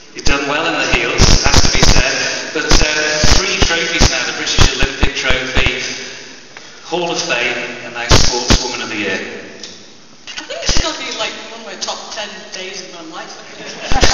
You've done well in the heels, has to be said. But 3 trophies now, the British Olympic Trophy, Hall of Fame, and now Sportswoman of the Year. I think this is going to be like one of my top 10 days of my life.